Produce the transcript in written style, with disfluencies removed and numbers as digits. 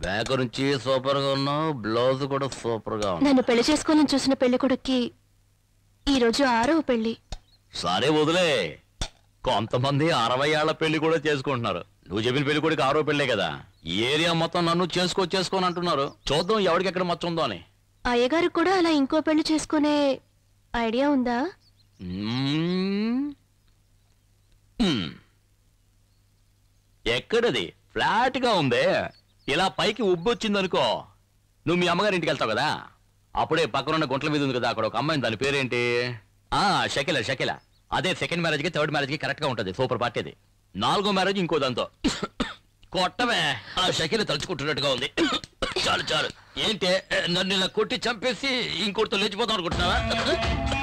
Back నుంచి super గా ఉన్నావు, బ్లౌజ్ కూడా సూపర్ గా ఉంది. నన్ను పెళ్లి చేసుకోవాలని చూసిన పెళ్లి కొడుక్కి ఈ రోజు 6వ పెళ్లి. సరే వదిలే, కొంతమంది 60 ఏళ్ల పెళ్లి కూడా చేసుకుంటున్నారు. నువ్వు చెప్పిన పెళ్లి కొడుకు 6వ పెళ్లే కదా. ఈ ఏరియా మొత్తం నన్ను చేసుకోని అంటున్నారు. చూద్దాం ఎవరికి ఎక్కడ మచ్చ ఉందో అని. అయ్యగారు కూడా అలా ఇంకో పెళ్లి చేసుకునే ఐడియా ఉందా? ఎక్కడది? ఫ్లాట్ గా ఉందే. ఇలా పైకి ఉబ్బొచ్చిందనుకో, నువ్వు మీ అమ్మగారి ఇంటికి వెళ్తావు కదా, అప్పుడే పక్కనున్న గుంట్ల మీద ఉంది కదా, అక్కడ ఒక అమ్మాయి, దాని పేరేంటి? షకిల. అదే సెకండ్ మ్యారేజ్ కి థర్డ్ మ్యారేజ్ కి కరెక్ట్ గా ఉంటది. సూపర్ పార్టీ అది. 4వ మ్యారేజ్ ఇంకో దాంతో. కొట్టమే, ఆ షకిల తలుచుకుంటున్నట్టుగా ఉంది. చాలు ఏంటి నన్ను ఇలా కొట్టి చంపేసి ఇంకోటితో లేచిపోతాం అనుకుంటున్నావా?